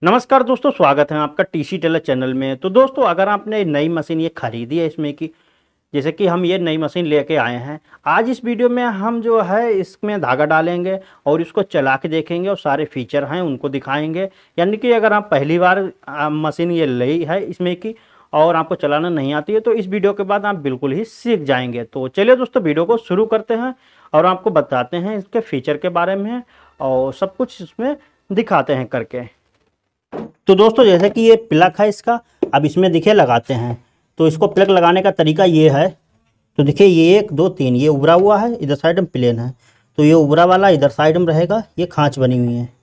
नमस्कार दोस्तों, स्वागत है आपका टीसी टेलर चैनल में। तो दोस्तों, अगर आपने नई मशीन ये खरीदी है इसमें की, जैसे कि हम ये नई मशीन लेके आए हैं, आज इस वीडियो में हम जो है इसमें धागा डालेंगे और इसको चला के देखेंगे और सारे फीचर हैं उनको दिखाएंगे। यानी कि अगर आप पहली बार मशीन ये ली है इसमें की और आपको चलाना नहीं आती है तो इस वीडियो के बाद आप बिल्कुल ही सीख जाएंगे। तो चलिए दोस्तों, वीडियो को शुरू करते हैं और आपको बताते हैं इसके फीचर के बारे में और सब कुछ इसमें दिखाते हैं करके। तो दोस्तों, जैसे कि ये प्लग है इसका, अब इसमें देखिए लगाते हैं। तो इसको प्लग लगाने का तरीका ये है। तो देखिए ये 1 2 3 ये उभरा हुआ है, इधर साइड में प्लेन है। तो ये उभरा वाला इधर साइड में रहेगा, ये खांच बनी हुई है।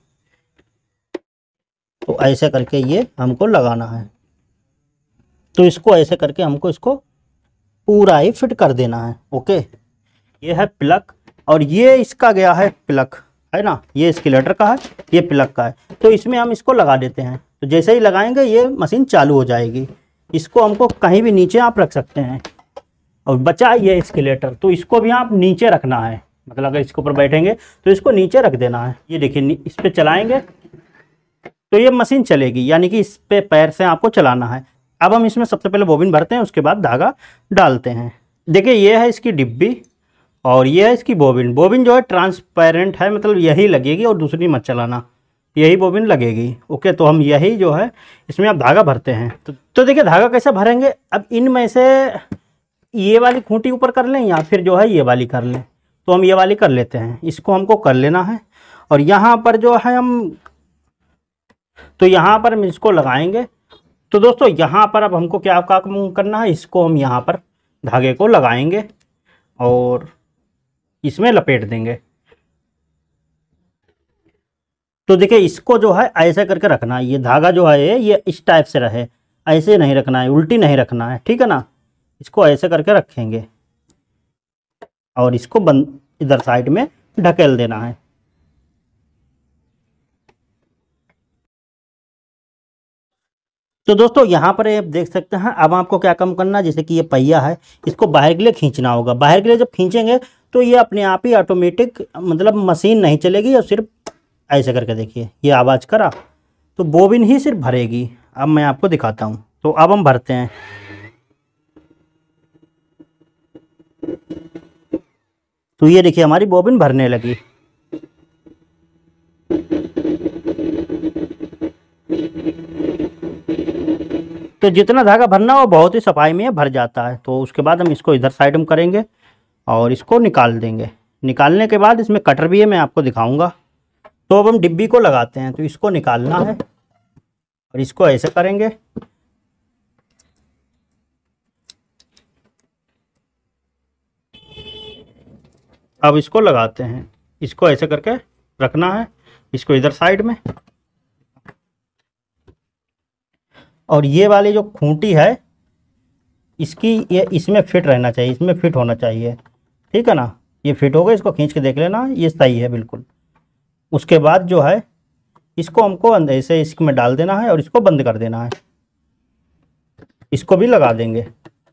तो ऐसे करके ये हमको लगाना है। तो इसको ऐसे करके हमको इसको पूरा ही फिट कर देना है। ओके, ये है प्लग और ये इसका गया है प्लग, है ना। ये स्केलेटर का है, ये प्लग का है। तो इसमें हम इसको लगा देते हैं। तो जैसे ही लगाएंगे ये मशीन चालू हो जाएगी। इसको हमको कहीं भी नीचे आप रख सकते हैं। और बचा ये स्केलेटर, तो इसको भी आप नीचे रखना है। मतलब अगर इसके ऊपर बैठेंगे तो इसको नीचे रख देना है। ये देखिए, इस पर चलाएंगे तो ये मशीन चलेगी, यानी कि इस पे पैर से आपको चलाना है। अब हम इसमें सबसे पहले बोबिन भरते हैं, उसके बाद धागा डालते हैं। देखिए ये है इसकी डिब्बी और ये है इसकी बोबिन। बोबिन जो है ट्रांसपेरेंट है, मतलब यही लगेगी और दूसरी मत चलाना, यही बोबिन लगेगी। ओके, तो हम यही जो है इसमें अब धागा भरते हैं। तो देखिए धागा कैसे भरेंगे। अब इनमें से ये वाली खूंटी ऊपर कर लें या फिर जो है ये वाली कर लें। तो हम ये वाली कर लेते हैं, इसको हमको कर लेना है। और यहाँ पर जो है तो यहाँ पर हम इसको लगाएंगे। तो दोस्तों, यहाँ पर अब हमको क्या काम करना है, इसको हम यहाँ पर धागे को लगाएंगे और इसमें लपेट देंगे। तो देखिए इसको जो है ऐसे करके रखना है। ये धागा जो है ये इस टाइप से रहे, ऐसे नहीं रखना है, उल्टी नहीं रखना है, ठीक है ना। इसको ऐसे करके रखेंगे और इसको बंद इधर साइड में ढकेल देना है। तो दोस्तों, यहाँ पर आप देख सकते हैं। अब आपको क्या काम करना है, जैसे कि ये पहिया है, इसको बाहर के लिए खींचना होगा। बाहर के लिए जब खींचेंगे तो ये अपने आप ही ऑटोमेटिक, मतलब मशीन नहीं चलेगी और सिर्फ ऐसे करके देखिए ये आवाज़ करा तो बोबिन ही सिर्फ भरेगी। अब मैं आपको दिखाता हूँ। तो अब हम भरते हैं। तो ये देखिए हमारी बोबिन भरने लगी। तो जितना धागा भरना हो बहुत ही सफाई में भर जाता है। तो उसके बाद हम इसको इधर साइड में करेंगे और इसको निकाल देंगे। निकालने के बाद इसमें कटर भी है, मैं आपको दिखाऊंगा। तो अब हम डिब्बी को लगाते हैं। तो इसको निकालना है और इसको ऐसे करेंगे। अब इसको लगाते हैं, इसको ऐसे करके रखना है, इसको इधर साइड में। और ये वाली जो खूंटी है इसकी, ये इसमें फिट रहना चाहिए, इसमें फिट होना चाहिए, ठीक है ना। ये फिट होगा, इसको खींच के देख लेना, ये सही है बिल्कुल। उसके बाद जो है इसको हमको अंदर से इसमें डाल देना है और इसको बंद कर देना है। इसको भी लगा देंगे।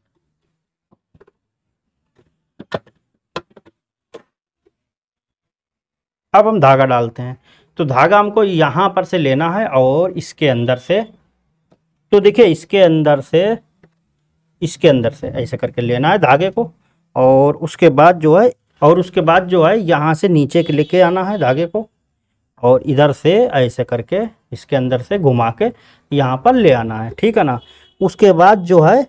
अब हम धागा डालते हैं। तो धागा हमको यहाँ पर से लेना है और इसके अंदर से, तो देखिए इसके अंदर से, इसके अंदर से ऐसे करके लेना है धागे को। और उसके बाद जो है यहाँ से नीचे के लेके आना है धागे को और इधर से ऐसे करके इसके अंदर से घुमा के यहाँ पर ले आना है, ठीक है ना। उसके बाद जो है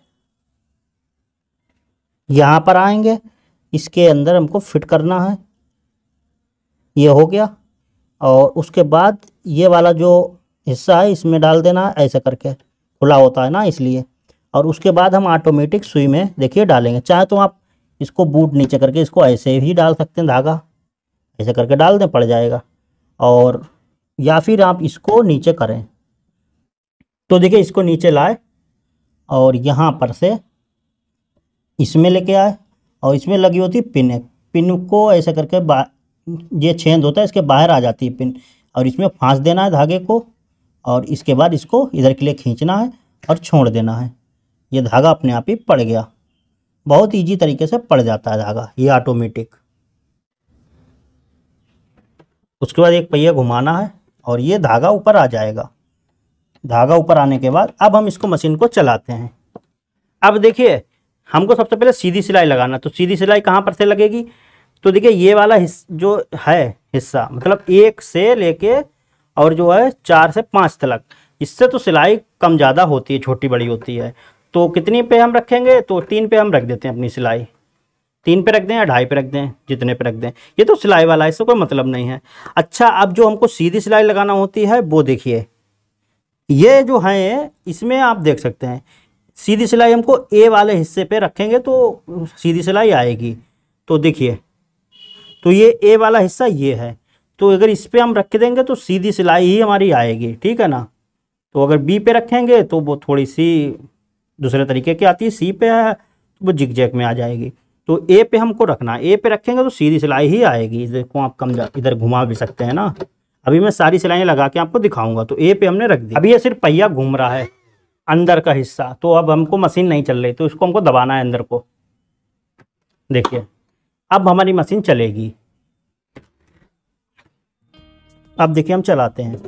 यहाँ पर आएंगे, इसके अंदर हमको फिट करना है। ये हो गया। और उसके बाद ये वाला जो हिस्सा है इसमें डाल देना है, ऐसे करके खुला होता है ना इसलिए। और उसके बाद हम ऑटोमेटिक सुई में देखिए डालेंगे। चाहे तो आप इसको बूट नीचे करके इसको ऐसे ही डाल सकते हैं, धागा ऐसे करके डाल दें, पड़ जाएगा। और या फिर आप इसको नीचे करें। तो देखिए इसको नीचे लाए और यहाँ पर से इसमें लेके आए और इसमें लगी होती है पिन। पिन को ऐसे करके ये छेद होता है, इसके बाहर आ जाती है पिन और इसमें फांस देना है धागे को। और इसके बाद इसको इधर के लिए खींचना है और छोड़ देना है। ये धागा अपने आप ही पड़ गया। बहुत इजी तरीके से पड़ जाता है धागा, ये ऑटोमेटिक। उसके बाद एक पहिया घुमाना है और ये धागा ऊपर आ जाएगा। धागा ऊपर आने के बाद अब हम इसको मशीन को चलाते हैं। अब देखिए हमको सबसे पहले सीधी सिलाई लगाना, तो सीधी सिलाई कहाँ पर से लगेगी, तो देखिए ये वाला जो है हिस्सा, मतलब 1 से लेके और जो है 4 से 5 तक, इससे तो सिलाई कम ज़्यादा होती है, छोटी बड़ी होती है। तो कितनी पे हम रखेंगे, तो 3 पे हम रख देते हैं अपनी सिलाई, 3 पे रख दें या 2.5 पे रख दें, जितने पे रख दें। ये तो सिलाई वाला है, इससे कोई मतलब नहीं है। अच्छा, अब जो हमको सीधी सिलाई लगाना होती है वो देखिए, ये जो है इसमें आप देख सकते हैं सीधी सिलाई हमको ए वाले हिस्से पे रखेंगे तो सीधी सिलाई आएगी। तो देखिए, तो ये ए वाला हिस्सा ये है, तो अगर इस पे हम रख देंगे तो सीधी सिलाई ही हमारी आएगी, ठीक है ना। तो अगर बी पे रखेंगे तो वो थोड़ी सी दूसरे तरीके की आती है, सी पे है तो वो जिग जैग में आ जाएगी। तो ए पे हमको रखना, ए पे रखेंगे तो सीधी सिलाई ही आएगी। देखो आप कम इधर घुमा भी सकते हैं ना, अभी मैं सारी सिलाइयाँ लगा के आपको दिखाऊंगा। तो ए पे हमने रख दी। अभी ये सिर्फ पहिया घूम रहा है अंदर का हिस्सा, तो अब हमको मशीन नहीं चल रही, तो इसको हमको दबाना है अंदर को। देखिए अब हमारी मशीन चलेगी। अब देखिए हम चलाते हैं,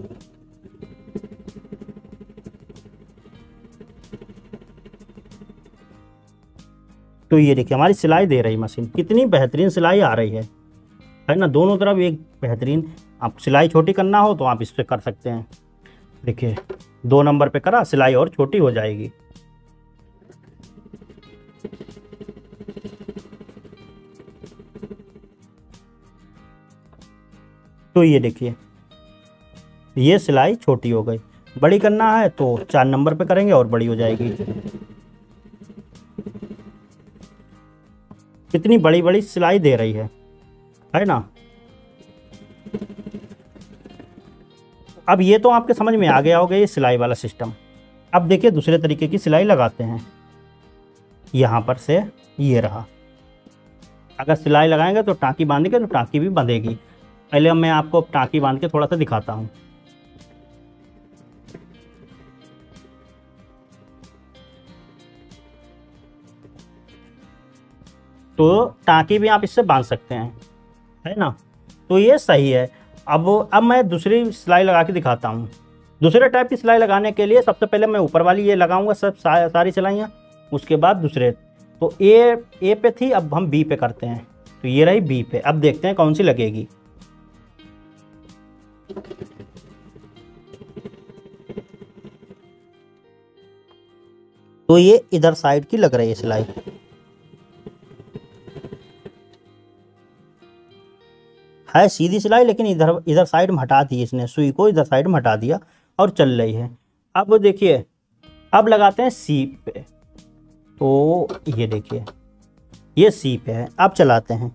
तो ये देखिए हमारी सिलाई दे रही मशीन, कितनी बेहतरीन सिलाई आ रही है ना। दोनों तरफ एक बेहतरीन। आप सिलाई छोटी करना हो तो आप इस पे कर सकते हैं। देखिए 2 नंबर पे करा, सिलाई और छोटी हो जाएगी। तो ये देखिए ये सिलाई छोटी हो गई। बड़ी करना है तो 4 नंबर पे करेंगे और बड़ी हो जाएगी। कितनी बड़ी बड़ी सिलाई दे रही है ना। अब ये तो आपके समझ में आ गया होगा ये सिलाई वाला सिस्टम। अब देखिए दूसरे तरीके की सिलाई लगाते हैं। यहाँ पर से ये रहा, अगर सिलाई लगाएंगे तो टाँकी बांधेंगे तो टाँकी भी बंधेगी। पहले मैं आपको टाँकी बांध के थोड़ा सा दिखाता हूँ। तो टाँकी भी आप इससे बांध सकते हैं, है ना। तो ये सही है। अब मैं दूसरी सिलाई लगा के दिखाता हूँ। दूसरे टाइप की सिलाई लगाने के लिए सबसे पहले मैं ऊपर वाली ये लगाऊंगा सब सारी सिलाइयाँ, उसके बाद दूसरे। तो ए पे थी, अब हम बी पे करते हैं। तो ये रही बी पे। अब देखते हैं कौन सी लगेगी। तो ये इधर साइड की लग रही है सिलाई, है सीधी सिलाई, लेकिन इधर साइड में हटा दी इसने, सुई को इधर साइड में हटा दिया और चल रही है। अब देखिए अब लगाते हैं सी पे। तो ये देखिए ये सी पे है। अब चलाते हैं।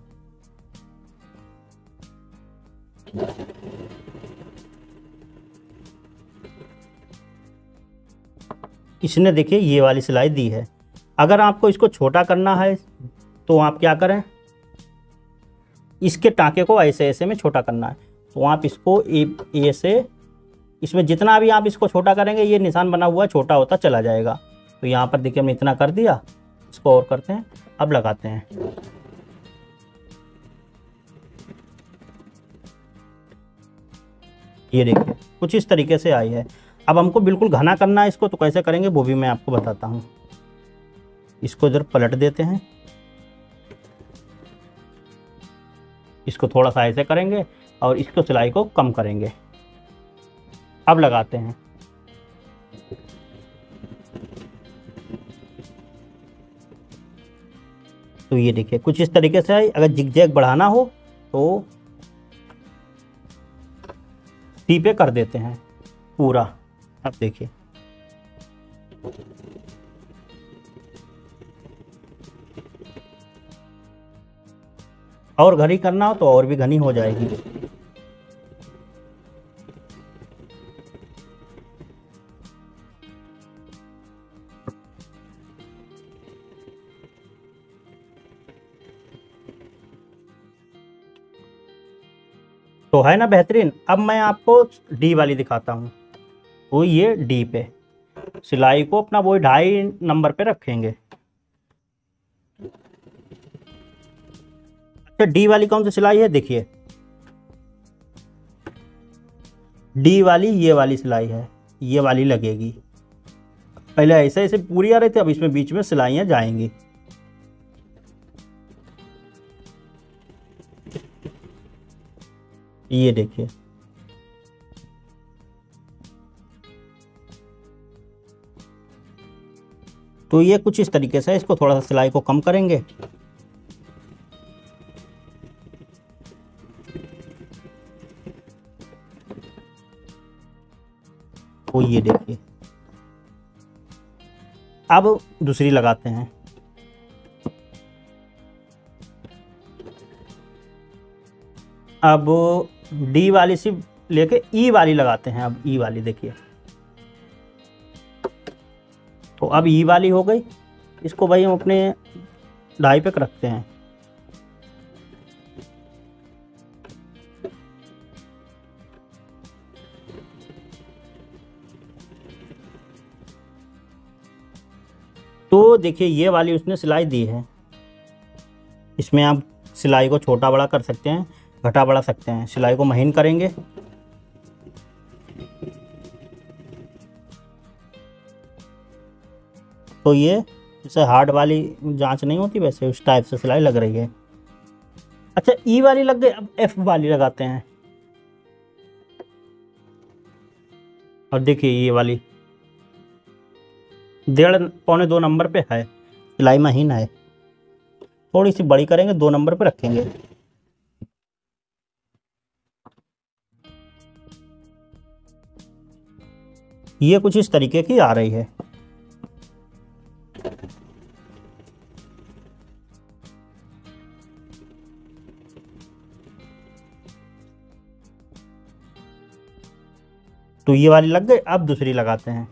इसने देखिए ये वाली सिलाई दी है। अगर आपको इसको छोटा करना है तो आप क्या करें, इसके टाँके को ऐसे ऐसे में छोटा करना है। तो आप इसको ए से, इसमें जितना भी आप इसको छोटा करेंगे ये निशान बना हुआ छोटा होता चला जाएगा। तो यहाँ पर देखिए हमने इतना कर दिया, इसको और करते हैं। अब लगाते हैं। ये देखिए कुछ इस तरीके से आई है। अब हमको बिल्कुल घना करना है इसको, तो कैसे करेंगे वो भी मैं आपको बताता हूँ। इसको इधर पलट देते हैं, इसको थोड़ा सा ऐसे करेंगे और इसको सिलाई को कम करेंगे। अब लगाते हैं। तो ये देखिए कुछ इस तरीके से है। अगर जिगजैग बढ़ाना हो तो सी पे कर देते हैं पूरा। अब देखिए और घनी करना हो तो और भी घनी हो जाएगी। तो है ना बेहतरीन। अब मैं आपको डी वाली दिखाता हूँ। वो ये डी पे सिलाई को अपना वो 2.5 नंबर पे रखेंगे। अच्छा डी वाली कौन सी सिलाई है, देखिए डी वाली ये वाली सिलाई है। ये वाली लगेगी। पहले ऐसे ऐसे पूरी आ रही थी, अब इसमें बीच में सिलाइयाँ जाएंगी। ये देखिए, तो ये कुछ इस तरीके से इसको थोड़ा सा सिलाई को कम करेंगे। तो ये देखिए, अब दूसरी लगाते हैं। अब डी वाली से लेके ई वाली लगाते हैं। अब ई वाली देखिए, तो अब ई वाली हो गई। इसको भाई हम अपने ढाई पे रखते हैं। तो देखिए, ये वाली उसने सिलाई दी है। इसमें आप सिलाई को छोटा बड़ा कर सकते हैं, घटा बढ़ा सकते हैं। सिलाई को महीन करेंगे। तो ये जैसे हार्ड वाली जांच नहीं होती, वैसे उस टाइप से सिलाई लग रही है। अच्छा, ई वाली लग गई, अब एफ वाली लगाते हैं। और देखिए, ये वाली 1.5 पौने 2 नंबर पे है, सिलाई महीन है। थोड़ी सी बड़ी करेंगे, 2 नंबर पे रखेंगे। ये कुछ इस तरीके की आ रही है। तो ये वाली लग गई, अब दूसरी लगाते हैं।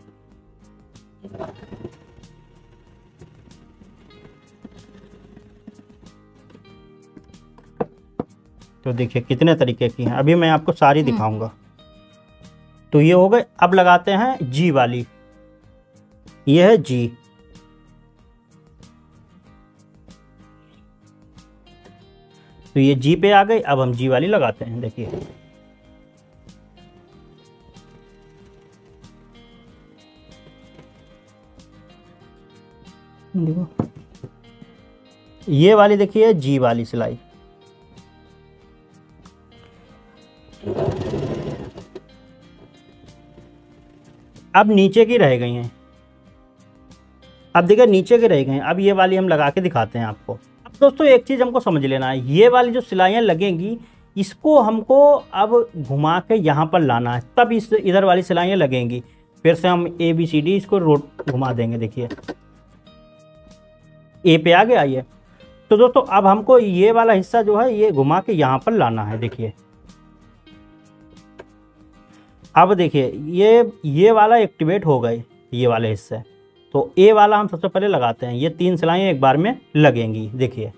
तो देखिए कितने तरीके की हैं, अभी मैं आपको सारी दिखाऊंगा। तो ये हो गए। अब लगाते हैं जी वाली। ये है जी। तो ये जी पे आ गई, अब हम जी वाली लगाते हैं। देखिए, देखो ये वाली देखिए, जी वाली सिलाई। अब नीचे की रह गई हैं। अब देखिए, नीचे के रह गए हैं। अब ये वाली हम लगा के दिखाते हैं आपको। अब दोस्तों, एक चीज़ हमको समझ लेना है, ये वाली जो सिलाइयाँ लगेंगी, इसको हमको अब घुमा के यहाँ पर लाना है, तब इस इधर वाली सिलाइयाँ लगेंगी। फिर से हम ABCD इसको रोट घुमा देंगे। देखिए, ए पे आ गया ये। तो दोस्तों, अब हमको ये वाला हिस्सा जो है, ये घुमा के यहाँ पर लाना है। देखिए, अब देखिए, ये वाला एक्टिवेट हो गए, ये वाले हिस्से। तो ए वाला हम सबसे पहले लगाते हैं। ये 3 सिलाइयाँ एक बार में लगेंगी। देखिए,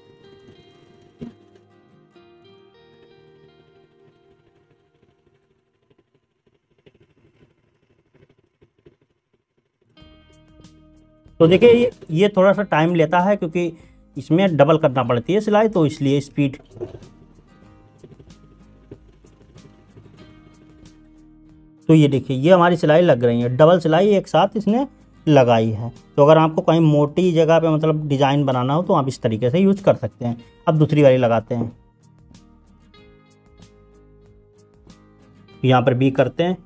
तो देखिए, ये थोड़ा सा टाइम लेता है, क्योंकि इसमें डबल करना पड़ती है सिलाई, तो इसलिए स्पीड। तो ये देखिए, ये हमारी सिलाई लग रही है, डबल सिलाई एक साथ इसने लगाई है। तो अगर आपको कहीं मोटी जगह पे मतलब डिजाइन बनाना हो, तो आप इस तरीके से यूज कर सकते हैं। अब दूसरी वाली लगाते हैं। यहाँ पर भी करते हैं।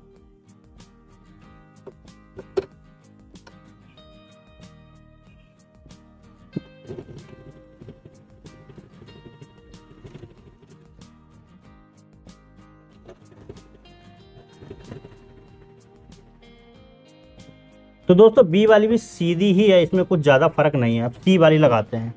तो दोस्तों, बी वाली भी सीधी ही है, इसमें कुछ ज़्यादा फर्क नहीं है। अब सी वाली लगाते हैं।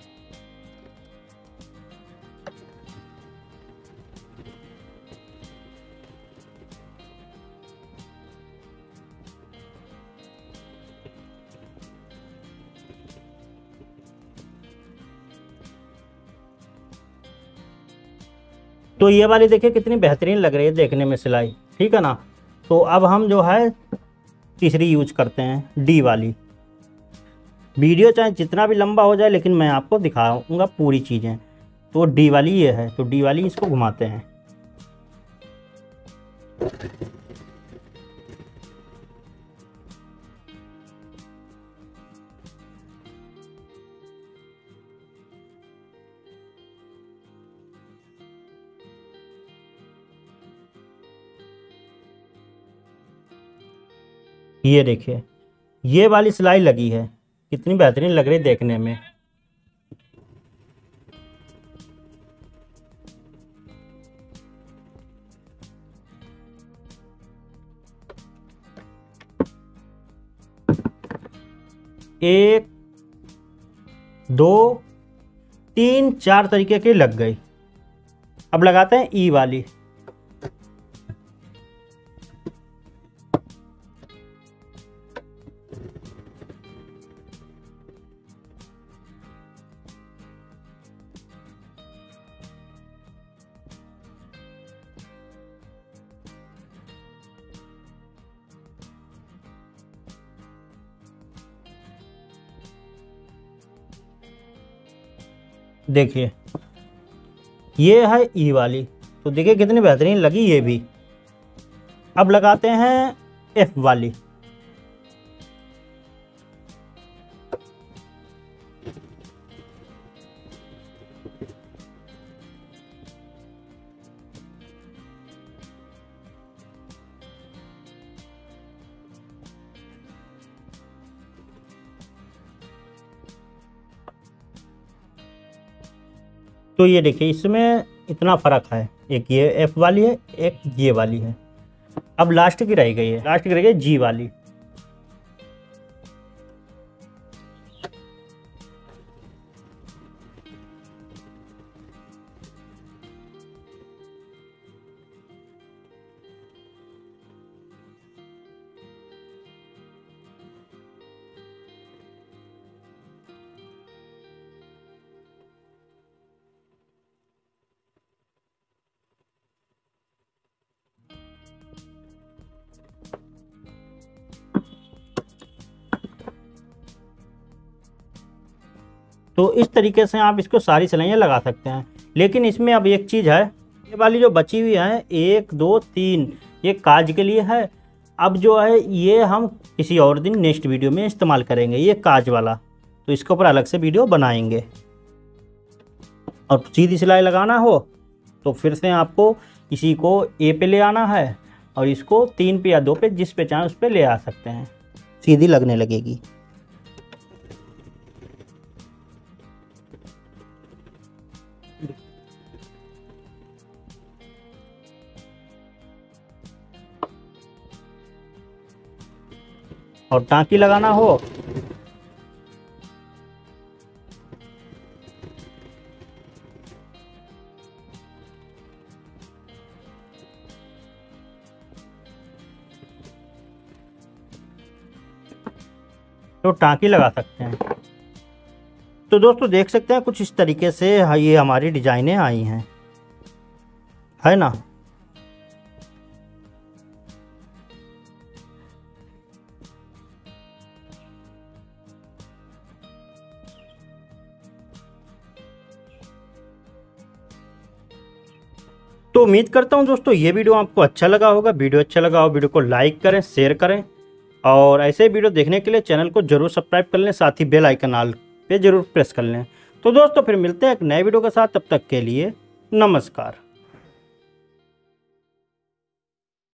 तो ये वाली देखिए कितनी बेहतरीन लग रही है देखने में सिलाई, ठीक है ना। तो अब हम जो है तीसरी यूज करते हैं, डी वाली। वीडियो चाहे जितना भी लंबा हो जाए, लेकिन मैं आपको दिखाऊंगा पूरी चीज़ें। तो डी वाली ये है, तो डी वाली इसको घुमाते हैं। ये देखिए, ये वाली सिलाई लगी है, कितनी बेहतरीन लग रही है देखने में। एक, दो, तीन, चार तरीके की लग गई। अब लगाते हैं ई वाली। देखिए ये है ई वाली, तो देखिए कितनी बेहतरीन लगी ये भी। अब लगाते हैं एफ वाली। तो ये देखिए इसमें इतना फ़र्क है, एक ये एफ वाली है, एक ये वाली है। अब लास्ट की रह गई है, लास्ट की रह गई जी वाली। तो इस तरीके से आप इसको सारी सिलाइयाँ लगा सकते हैं। लेकिन इसमें अब एक चीज़ है, ये वाली जो बची हुई है 1 2 3, ये काज के लिए है। अब जो है ये हम किसी और दिन नेक्स्ट वीडियो में इस्तेमाल करेंगे, ये काज वाला, तो इसके ऊपर अलग से वीडियो बनाएंगे। और सीधी सिलाई लगाना हो तो फिर से आपको इसी को ए पे ले आना है और इसको 3 पे या 2 पे, जिस पे चाहें उस पे ले आ सकते हैं, सीधी लगने लगेगी। और टाँकी लगाना हो तो टाँकी लगा सकते हैं। तो दोस्तों देख सकते हैं कुछ इस तरीके से ये हमारी डिजाइनें आई हैं, है ना। तो उम्मीद करता हूं दोस्तों ये वीडियो आपको अच्छा लगा होगा। वीडियो अच्छा लगा हो वीडियो को लाइक करें, शेयर करें और ऐसे वीडियो देखने के लिए चैनल को जरूर सब्सक्राइब कर लें, साथ ही बेल आइकन ऑल पे जरूर प्रेस कर लें। तो दोस्तों फिर मिलते हैं एक नए वीडियो के साथ, तब तक के लिए नमस्कार।